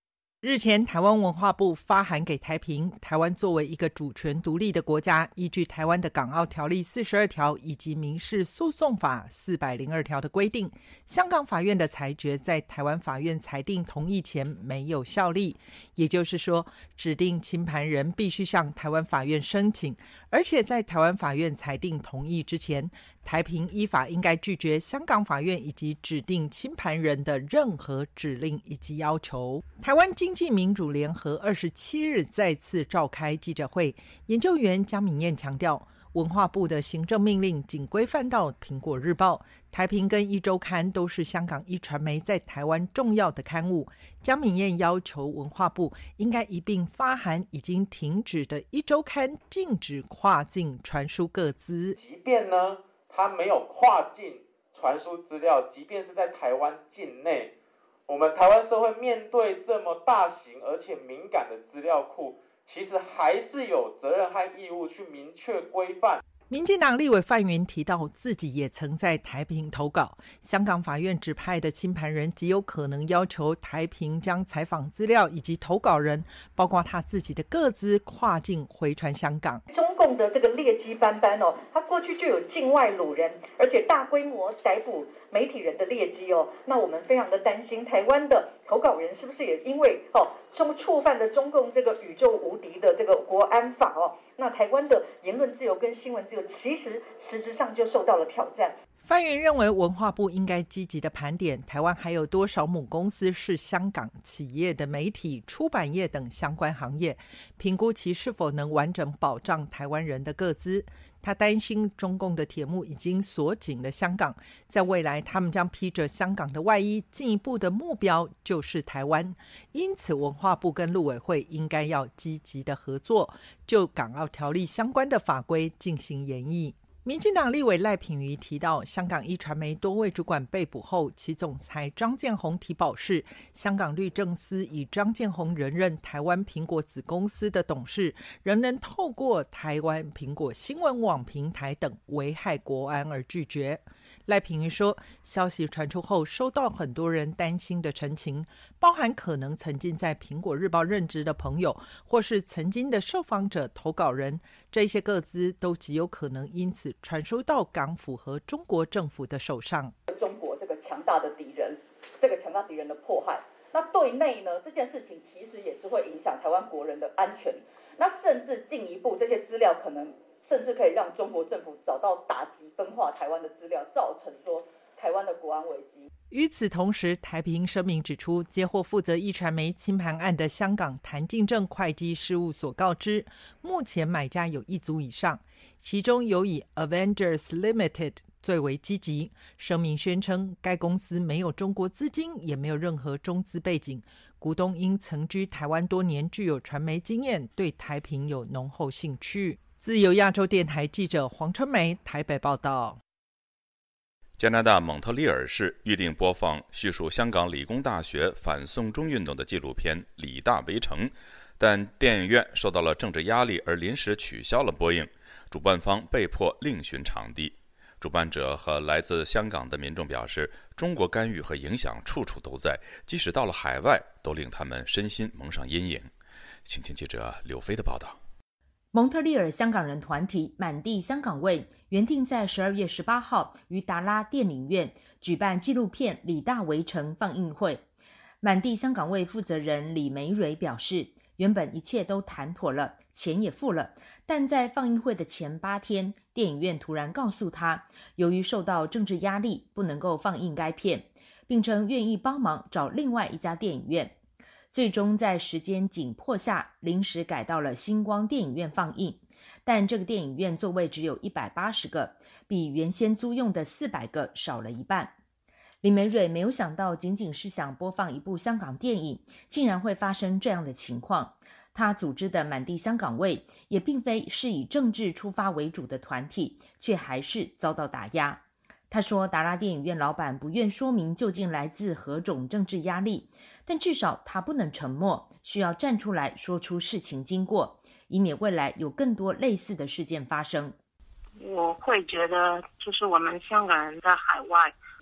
日前，台湾文化部发函给台平，台湾作为一个主权独立的国家，依据台湾的港澳条例42条以及民事诉讼法402条的规定，香港法院的裁决在台湾法院裁定同意前没有效力，也就是说，指定侵盘人必须向台湾法院申请，而且在台湾法院裁定同意之前，台平依法应该拒绝香港法院以及指定侵盘人的任何指令以及要求。台湾经济民主联合27日再次召开记者会，研究员江敏燕强调，文化部的行政命令仅规范到苹果日报、台平跟一周刊都是香港一传媒在台湾重要的刊物。江敏燕要求文化部应该一并发函已经停止的一周刊禁止跨境传输个资， 即便呢它没有跨境传输资料，即便是在台湾境内，我们台湾社会面对这么大型而且敏感的资料库，其实还是有责任和义务去明确规范。 民进党立委范云提到，自己也曾在台平投稿，香港法院指派的侵盘人极有可能要求台平将采访资料以及投稿人，包括他自己的个资跨境回传香港。 中共的这个劣迹斑斑哦，他过去就有境外掳人，而且大规模逮捕媒体人的劣迹哦。那我们非常的担心，台湾的投稿人是不是也因为触犯了中共这个宇宙无敌的这个国安法哦？那台湾的言论自由跟新闻自由其实实质上就受到了挑战。 范云认为，文化部应该积极的盘点台湾还有多少母公司是香港企业的媒体、出版业等相关行业，评估其是否能完整保障台湾人的个资。他担心中共的铁幕已经锁紧了香港，在未来他们将披着香港的外衣，进一步的目标就是台湾。因此文化部跟陆委会应该要积极的合作，就港澳条例相关的法规进行研议。民进党立委赖品妤提到，香港一传媒多位主管被捕后，其总裁张建宏提保释，香港律政司以张建宏仍任台湾苹果子公司的董事，仍能透过台湾苹果新闻网平台等危害国安而拒绝。赖品妤说，消息传出后收到很多人担心的陈情，包含可能曾经在苹果日报任职的朋友，或是曾经的受访者投稿人，这些个资都极有可能因此传输到港府和中国政府的手上。 中国这个强大的敌人，这个强大敌人的迫害，那对内呢，这件事情其实也是会影响台湾国人的安全，那甚至进一步这些资料可能甚至可以让中国政府找到打击分化台湾的资料，造成说台湾的国安危机。 与此同时，台平声明指出，接获负责一传媒清盘案的香港谭敬正会计事务所告知，目前买家有1组以上，其中有以 Avengers Limited 最为积极。声明宣称，该公司没有中国资金，也没有任何中资背景，股东因曾居台湾多年，具有传媒经验，对台平有浓厚兴趣。自由亚洲电台记者黄春梅台北报道。 加拿大蒙特利尔市预定播放叙述香港理工大学反送中运动的纪录片《理大围城》，但电影院受到了政治压力而临时取消了播映，主办方被迫另寻场地。主办者和来自香港的民众表示，中国干预和影响处处都在，即使到了海外，都令他们身心蒙上阴影。请听记者柳飞的报道。 蒙特利尔香港人团体满地香港味原定在12月18号于达拉电影院举办纪录片《理大围城》放映会。满地香港味负责人李梅蕊表示，原本一切都谈妥了，钱也付了，但在放映会的前8天，电影院突然告诉他，由于受到政治压力，不能够放映该片，并称愿意帮忙找另外一家电影院。最终在时间紧迫下，临时改到了星光电影院放映，但这个电影院座位只有180个，比原先租用的400个少了一半。李梅蕊没有想到，仅仅是想播放一部香港电影，竟然会发生这样的情况。他组织的满地香港味也并非是以政治出发为主的团体，却还是遭到打压。他说，达拉电影院老板不愿说明究竟来自何种政治压力，但至少他不能沉默，需要站出来说出事情经过，以免未来有更多类似的事件发生。 我会觉得，就是我们香港人在海外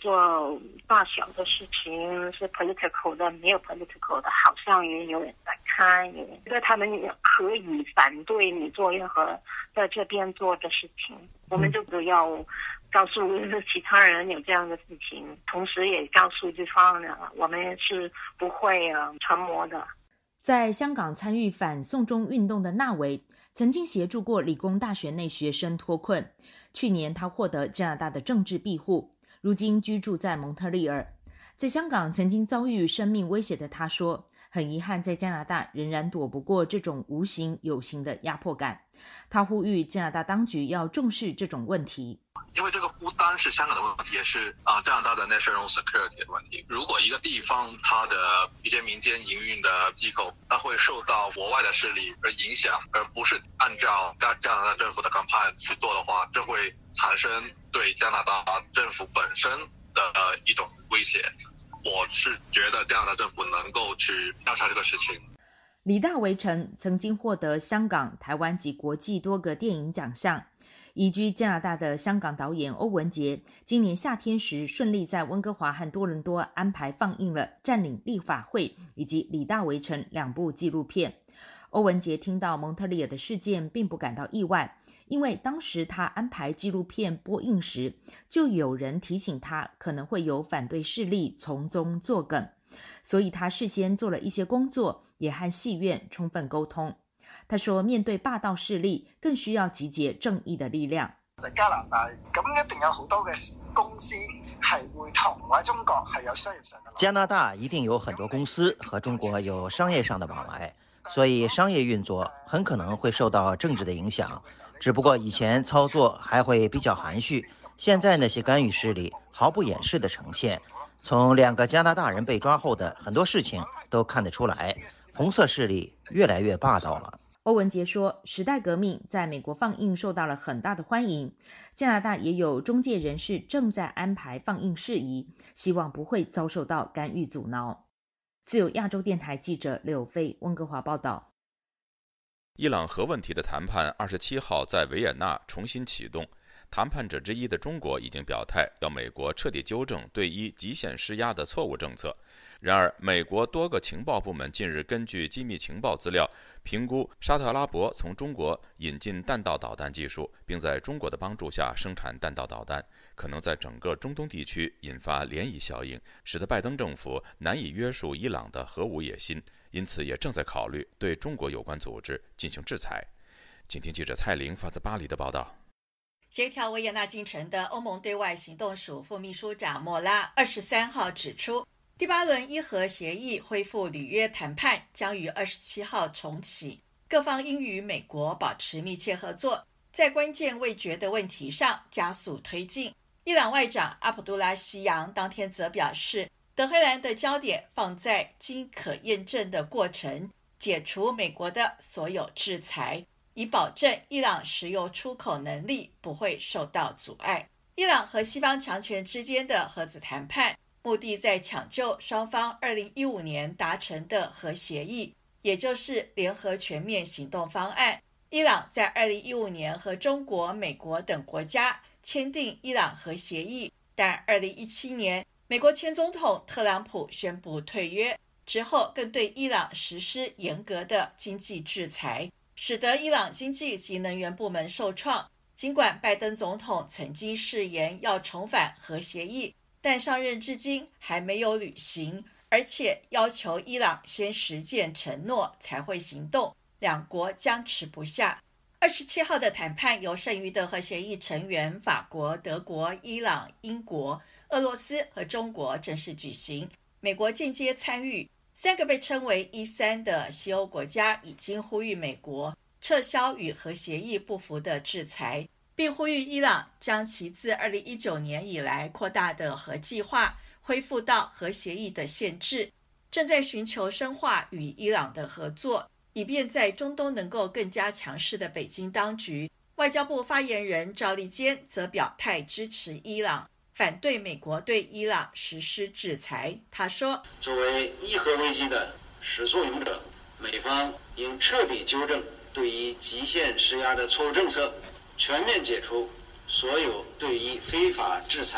做大小的事情是 political 的，没有 political 的，好像也有人在看，有人觉得他们可以反对你做任何在这边做的事情。我们就不要告诉其他人有这样的事情，同时也告诉对方呢，我们是不会沉默的。 在香港参与反送中运动的纳维，曾经协助过理工大学内学生脱困。去年他获得加拿大的政治庇护，如今居住在蒙特利尔。在香港曾经遭遇生命威胁的他说，很遗憾在加拿大仍然躲不过这种无形有形的压迫感。他呼吁加拿大当局要重视这种问题， 因为这个不单是香港的问题，也是加拿大的 national security 的问题。如果一个地方它的一些民间营运的机构，它会受到国外的势力而影响，而不是按照加拿大政府的 campaign 去做的话，这会产生对加拿大政府本身的一种威胁。我是觉得加拿大政府能够去调查这个事情。 李大为曾经获得香港、台湾及国际多个电影奖项。移居加拿大的香港导演欧文杰，今年夏天时顺利在温哥华和多伦多安排放映了《占领立法会》以及《李大围城》2部纪录片。欧文杰听到蒙特利尔的事件并不感到意外，因为当时他安排纪录片播映时，就有人提醒他可能会有反对势力从中作梗，所以他事先做了一些工作，也和戏院充分沟通。他說面對霸道勢力，更需要集結正義的力量。 在加拿大，咁一定有好多嘅公司係會同或者中國係有商業上嘅。 加拿大一定有很多公司和中國有商業上的往來，所以商業運作很可能會受到政治的影響。只不過以前操作還會比較含蓄，現在那些干預勢力毫不掩飾的呈現。從2個加拿大人被抓後的很多事情都看得出來，紅色勢力越來越霸道了。 歐文傑說，時代革命在美國放映受到了很大的歡迎，加拿大也有中介人士正在安排放映事宜，希望不會遭受到干預阻撓。自由亞洲電台記者柳飛溫哥華報道。 伊朗核問題的談判27號在維也納重新啟動，談判者之一的中國已經表態，要美國徹底糾正對伊極限施壓的錯誤政策。然而，美國多個情報部門近日根據機密情報資料評估沙特阿拉伯從中國引進彈道導彈技術，並在中國的幫助下生產彈道導彈，可能在整個中東地區引發漣漪效應，使得拜登政府難以約束伊朗的核武野心，因此也正在考慮對中國有關組織進行制裁。請聽記者蔡玲發自巴黎的報道。 協調維也納進程的歐盟對外行動署副秘書長莫拉23號指出，第8輪伊核協議恢復履約談判將於27號重啟，各方應與美國保持密切合作，在關鍵未決的問題上加速推進。伊朗外長阿卜杜拉希揚當天則表示，德黑蘭的焦點放在經可驗證的過程，解除美國的所有制裁，以保證伊朗石油出口能力不會受到阻礙。伊朗和西方強權之間的核子談判目的在搶救雙方2015年達成的核協議，也就是聯合全面行動方案。伊朗在2015年和中國、美國等國家簽訂伊朗核協議，但2017年美國前總統特朗普宣布退約之後，更對伊朗實施嚴格的經濟制裁，使得伊朗經濟及能源部門受創。儘管拜登總統曾經誓言要重返核協議，但上任至今還沒有履行，而且要求伊朗先實踐承諾才會行動，兩國僵持不下。27號的談判由剩餘的核協議成員法國、德國、伊朗、英國、俄羅斯和中國正式舉行，美國間接參與。3個被稱為E3的西歐國家已經呼籲美國撤銷與核協議不符的制裁，並呼籲伊朗將其自2019年以來擴大的核計劃恢復到核協議的限制，正在尋求深化與伊朗的合作，以便在中東能夠更加強勢的北京當局。外交部發言人趙立堅則表態支持伊朗，反對美國對伊朗實施制裁。他說， 作為伊核危機的始作俑者，美方應徹底糾正對伊極限施壓的錯誤政策，全面解除所有對伊非法制裁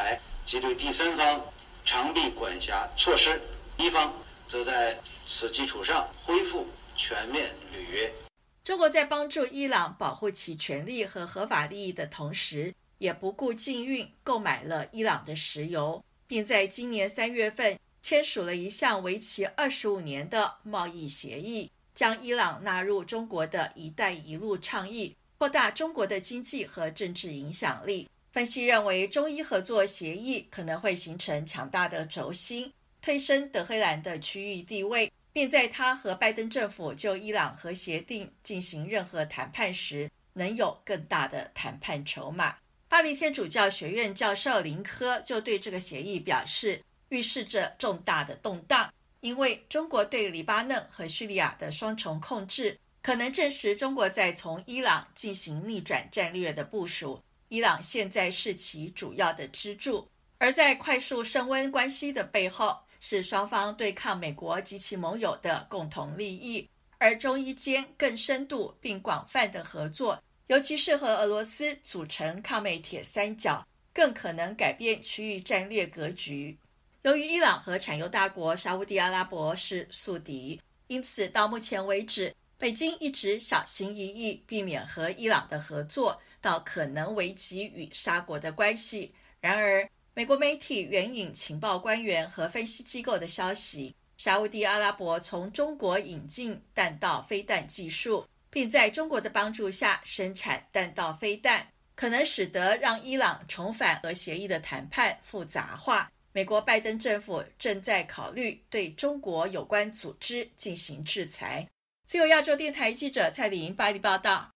及对第三方长臂管辖措施，一方则在此基础上恢复全面履约。 中国在帮助伊朗保护其权利和合法利益的同时，也不顾禁运购买了伊朗的石油，并在今年3月份签署了一项为期25年的贸易协议，将伊朗纳入中国的一带一路倡议，扩大中国的经济和政治影响力。分析认为，中伊合作协议可能会形成强大的轴心，推升德黑兰的区域地位，并在他和拜登政府就伊朗核协定进行任何谈判时，能有更大的谈判筹码。巴黎天主教学院教授林科就对这个协议表示，预示着重大的动荡，因为中国对黎巴嫩和叙利亚的双重控制，可能证实中国在从伊朗进行逆转战略的部署。伊朗现在是其主要的支柱，而在快速升温关系的背后，是双方对抗美国及其盟友的共同利益，而中伊间更深度并广泛的合作，尤其是和俄罗斯组成抗美铁三角，更可能改变区域战略格局。由于伊朗和产油大国沙烏地阿拉伯是宿敌，因此到目前为止，北京一直小心翼翼避免和伊朗的合作，到可能危及与沙国的关系。然而美国媒体援引情报官员和分析机构的消息，沙烏地阿拉伯从中国引进弹道飞弹技术，并在中国的帮助下生产弹道飞弹，可能使得让伊朗重返核协议的谈判复杂化。美国拜登政府正在考虑对中国有关组织进行制裁。自由亚洲电台记者蔡丽莹巴黎报道。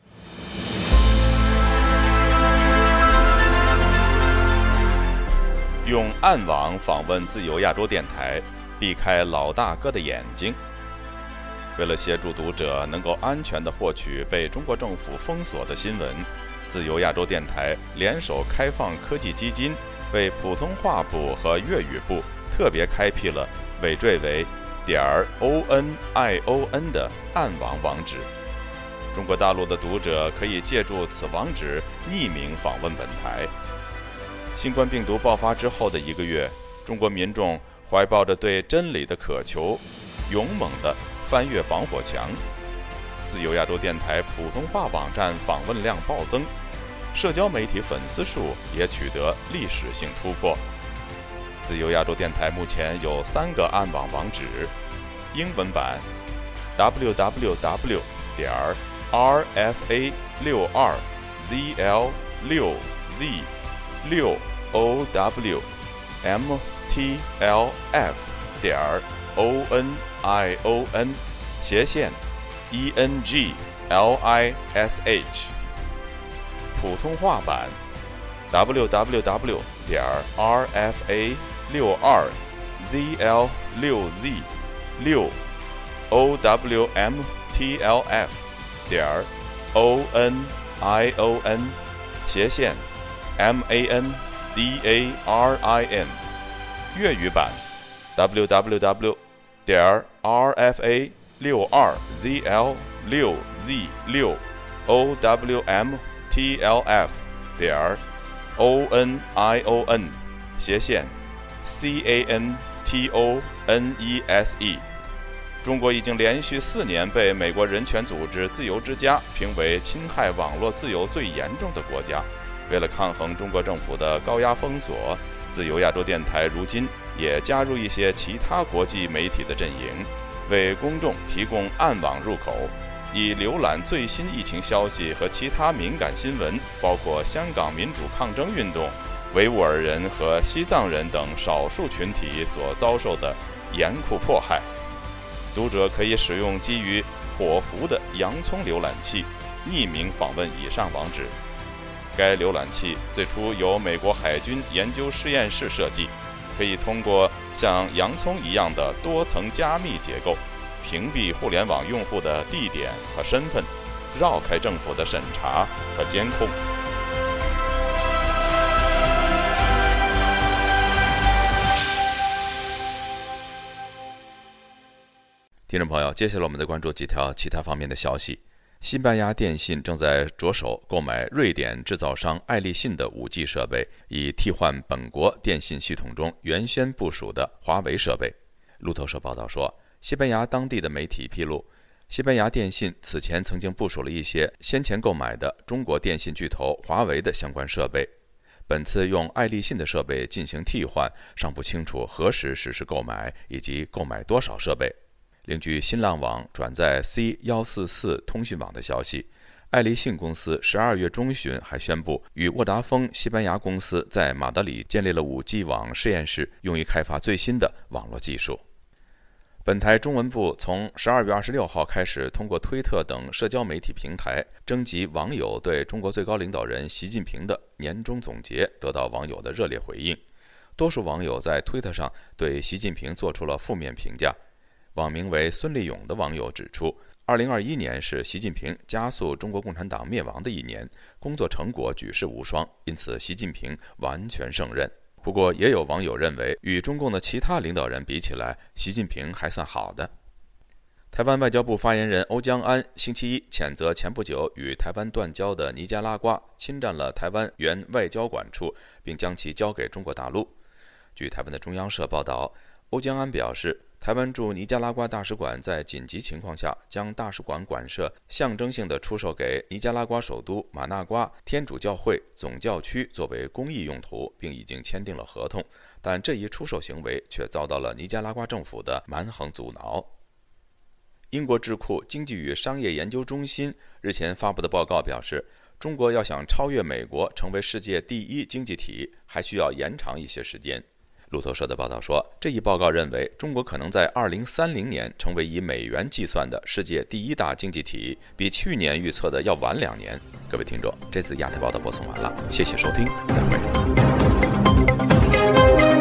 用暗网访问自由亚洲电台，避开老大哥的眼睛。为了协助读者能够安全地获取被中国政府封锁的新闻，自由亚洲电台联手开放科技基金，为普通话部和粤语部特别开辟了尾缀为.ONION 的暗网网址。中国大陆的读者可以借助此网址匿名访问本台。新冠病毒爆发之后的1个月，中国民众怀抱着对真理的渴求，勇猛地翻越防火墙。自由亚洲电台普通话网站访问量暴增，社交媒体粉丝数也取得历史性突破。自由亚洲电台目前有3个暗网网址：英文版 www.rfa62ZLOMTLF-ONION/ENGLISH， 普通话版 www.rfa62ZLOMTLF-ONION/MANDARIN， 粤语版 www.rfa6R ZL6Z6OWMTLF-ONION/CANTONESE。 中国已经连续4年被美国人权组织自由之家评为侵害网络自由最严重的国家。为了抗衡中国政府的高压封锁，自由亚洲电台如今也加入一些其他国际媒体的阵营，为公众提供暗网入口，以浏览最新疫情消息和其他敏感新闻，包括香港民主抗争运动、维吾尔人和西藏人等少数群体所遭受的严酷迫害。读者可以使用基于火狐的洋葱浏览器匿名访问以上网址。该浏览器最初由美国海军研究实验室设计，可以通过像洋葱一样的多层加密结构，屏蔽互联网用户的地点和身份，绕开政府的审查和监控。听众朋友，接下来我们再关注几条其他方面的消息。 西班牙电信正在着手购买瑞典制造商爱立信的 5G 设备，以替换本国电信系统中原先部署的华为设备。路透社报道说，西班牙当地的媒体披露，西班牙电信此前曾经部署了一些先前购买的中国电信巨头华为的相关设备。本次用爱立信的设备进行替换，尚不清楚何时实施购买以及购买多少设备。另据新浪网转载 C144 通讯网的消息，爱立信公司12月中旬还宣布与沃达丰西班牙公司在马德里建立了 5G 网实验室，用于开发最新的网络技术。本台中文部从12月26号开始，通过推特等社交媒体平台征集网友对中国最高领导人习近平的年终总结，得到网友的热烈回应。多数网友在推特上对习近平做出了负面评价。网名为孙立勇的网友指出，2021年是习近平加速中国共产党灭亡的一年，工作成果举世无双，因此习近平完全胜任。不过也有网友认为，与中共的其他领导人比起来，习近平还算好的。台湾外交部发言人欧江安星期一谴责前不久与台湾断交的尼加拉瓜侵占了台湾原外交管处，并将其交给中国大陆。据台湾的中央社报道，欧江安表示，台湾驻尼加拉瓜大使馆在紧急情况下将大使馆馆舍象征性地出售给尼加拉瓜首都马纳瓜天主教会总教区作为公益用途，并已经签订了合同，但这一出售行为却遭到了尼加拉瓜政府的蛮横阻挠。英国智库经济与商业研究中心日前发布的报告表示，中国要想超越美国成为世界第一经济体，还需要延长一些时间。路透社的报道说，这一报告认为中国可能在2030年成为以美元计算的世界第一大经济体，比去年预测的要晚2年。各位听众，这次亚太报道播送完了，谢谢收听，再会。